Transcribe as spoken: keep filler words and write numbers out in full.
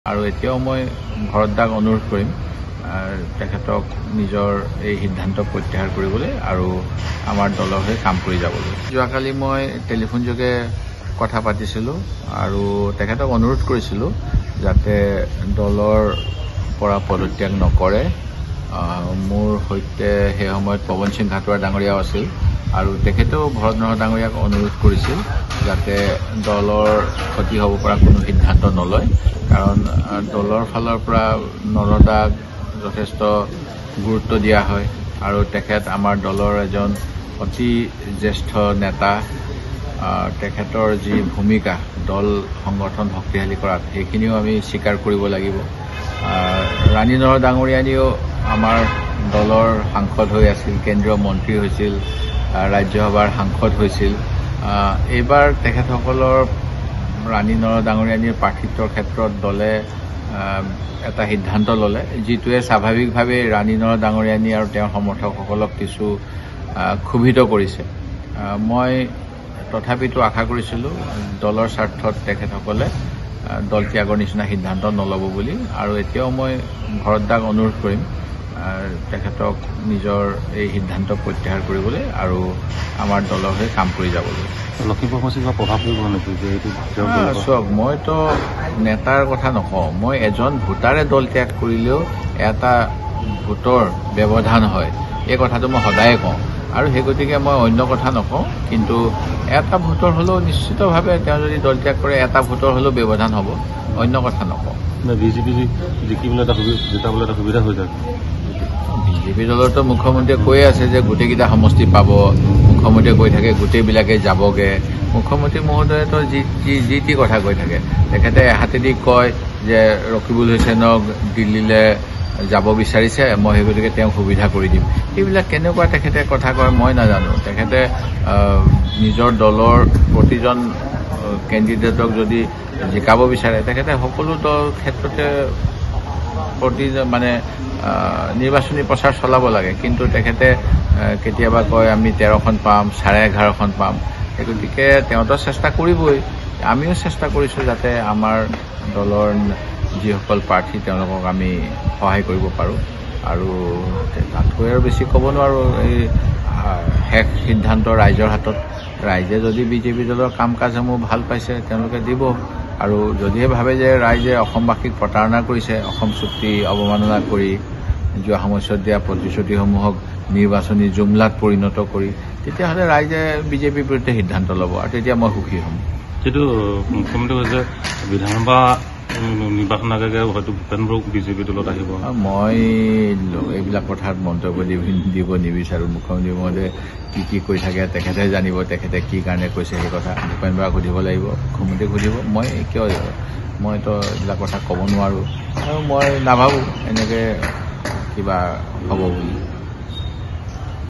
আৰু এতিয়াও মই ভৰদ্দাক অনুৰোধ কৰিম তেখেতক নিজৰ এই সিদ্ধান্ত প্ৰত্যাহাৰ কৰিবলৈ আৰু আমাৰ দলৰ হৈ কাম কৰি যাবলৈ। যোৱাকালি মই টেলিফোনযোগে কথা পাতিছিলোঁ আৰু তেখেতক অনুৰোধ কৰিছিলোঁ যাতে দলৰ পৰা পদত্যাগ নকৰে। মোৰ সৈতে সেই সময়ত পৱন সিং ঘাটোৱাৰ ডাঙৰীয়াও আছিল আৰু তেখেতেও ভৰত নৰহ ডাঙৰীয়াক অনুৰোধ কৰিছিল যাতে দলৰ ক্ষতি হ'ব পৰা কোনো সিদ্ধান্ত নলয়, কাৰণ দলৰ ফালৰ পৰা নৰদাক যথেষ্ট গুৰুত্ব দিয়া হয় আৰু তেখেত আমাৰ দলৰ এজন অতি জ্যেষ্ঠ নেতা। তেখেতৰ যি ভূমিকা দল সংগঠন শক্তিশালী কৰাত সেইখিনিও আমি স্বীকাৰ কৰিব লাগিব। ৰাণী নৰহ ডাঙৰীয়ানীও আমাৰ দলৰ সাংসদ হৈ আছিল, কেন্দ্ৰীয় মন্ত্ৰী হৈছিল, ৰাজ্যসভাৰ সাংসদ হৈছিল। এইবাৰ তেখেতসকলৰ ৰাণী নৰহ ডাঙৰীয়ানীৰ প্ৰাৰ্থিত্বৰ ক্ষেত্ৰত দলে এটা সিদ্ধান্ত ল'লে, যিটোৱে স্বাভাৱিকভাৱে ৰাণী নৰহ ডাঙৰীয়ানী আৰু তেওঁৰ সমৰ্থকসকলক কিছু ক্ষোভিত কৰিছে। মই তথাপিতো আশা কৰিছিলোঁ দলৰ স্বাৰ্থত তেখেতসকলে দল ত্যাগৰ নিচিনা সিদ্ধান্ত নল'ব বুলি, আৰু এতিয়াও মই ভৰদ্দাক অনুৰোধ কৰিম তেখেতক নিজৰ এই সিদ্ধান্ত প্ৰত্যাহাৰ কৰিবলৈ আৰু আমাৰ দলৰ হৈ কাম কৰি যাবলৈ। লখিমপুৰ সমষ্টিৰ প্ৰভাৱ পৰিব নেকি? চাওক, মইতো নেতাৰ কথা নকওঁ, মই এজন ভোটাৰে দল ত্যাগ কৰিলেও এটা ভোটৰ ব্যৱধান হয়, এই কথাটো মই সদায়ে কওঁ আৰু সেই গতিকে মই অন্য কথা নকওঁ, কিন্তু এটা ভোটৰ হ'লেও নিশ্চিতভাৱে তেওঁ যদি দল ত্যাগ কৰে এটা ভোটৰ হ'লেও ব্যৱধান হ'ব, অন্য কথা নকওঁ। বিজেপি জিকিবলৈ এটা জিকাবলৈ এটা সুবিধা হৈ যায়। বিজেপি দলতো মুখ্যমন্ত্ৰীয়ে কৈ আছে যে গোটেইকেইটা সমষ্টি পাব, মুখ্যমন্ত্ৰীয়ে কৈ থাকে গোটেইবিলাকে যাবগে। মুখ্যমন্ত্ৰী মহোদয়েতো যি যি টি কথা কৈ থাকে। তেখেতে এহাতেদি কয় যে ৰকিবুল হুছেইনক দিল্লীলৈ যাব বিচাৰিছে, মই সেই গতিকে তেওঁক সুবিধা কৰি দিম। এইবিলাক কেনেকুৱা তেখেতে কথা কয় মই নাজানো। তেখেতে নিজৰ দলৰ প্ৰতিজন কেণ্ডিডেটক যদি জিকাব বিচাৰে তেখেতে সকলো দল ক্ষেত্ৰতে প্ৰতি মানে নিৰ্বাচনী প্ৰচাৰ চলাব লাগে, কিন্তু তেখেতে কেতিয়াবা কয় আমি তেৰখন পাম, চাৰে এঘাৰখন পাম। সেই গতিকে তেওঁতো চেষ্টা কৰিবই, আমিও চেষ্টা কৰিছোঁ যাতে আমাৰ দলৰ যিসকল প্ৰাৰ্থী তেওঁলোকক আমি সহায় কৰিব পাৰোঁ, আৰু তাতকৈ আৰু বেছি ক'ব নোৱাৰোঁ। এই শেষ সিদ্ধান্ত ৰাইজৰ হাতত। ৰাইজে যদি বিজেপি দলৰ কাম কাজসমূহ ভাল পাইছে তেওঁলোকে দিব, আৰু যদিহে ভাবে যে ৰাইজে অসমবাসীক প্ৰতাৰণা কৰিছে, অসম চুক্তি অৱমাননা কৰি যোৱা সময়ছোৱাত দিয়া প্ৰতিশ্ৰুতিসমূহক নিৰ্বাচনী জুমলাত পৰিণত কৰি, তেতিয়াহ'লে ৰাইজে বিজেপিৰ বিৰুদ্ধে সিদ্ধান্ত ল'ব আৰু তেতিয়া মই সুখী হ'ম। যিটো মুখ্যমন্ত্ৰী কৈছে বিধানসভা নিৰ্বাচন আগে হয়তো ভূপেন বড়ো বিজেপি দলত আহিব। মই এইবিলাক কথাত মন্তব্য দিব নিবিচাৰোঁ। মুখ্যমন্ত্ৰী মহোদয়ে কি কি কৈ থাকে তেখেতে জানিব, তেখেতে কি কাৰণে কৈছে সেই কথা ভূপেন বড়োক সুধিব লাগিব, মুখ্যমন্ত্ৰীক সুধিব। মই কিয় মইতো এইবিলাক কথা ক'ব নোৱাৰোঁ আৰু মই নাভাবোঁ এনেকৈ কিবা হ'ব বুলি।